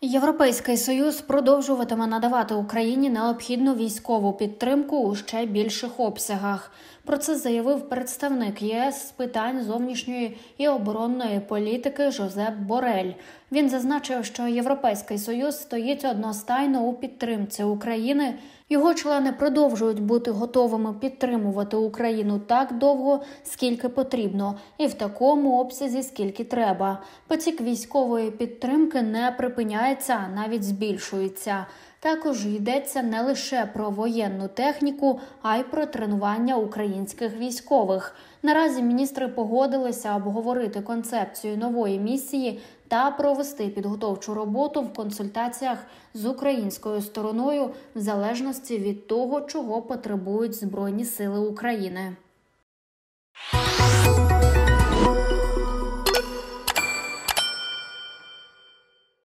Європейський Союз продовжуватиме надавати Україні необхідну військову підтримку у ще більших обсягах. Про це заявив представник ЄС з питань зовнішньої і оборонної політики Жозеп Борель. Він зазначив, що Європейський Союз стоїть одностайно у підтримці України. Його члени продовжують бути готовими підтримувати Україну так довго, скільки потрібно, і в такому обсязі, скільки треба. Потік військової підтримки не припиняється, а навіть збільшується. Також йдеться не лише про воєнну техніку, а й про тренування українських військових. Наразі міністри погодилися обговорити концепцію нової місії та провести підготовчу роботу в консультаціях з українською стороною в залежності від того, чого потребують Збройні сили України.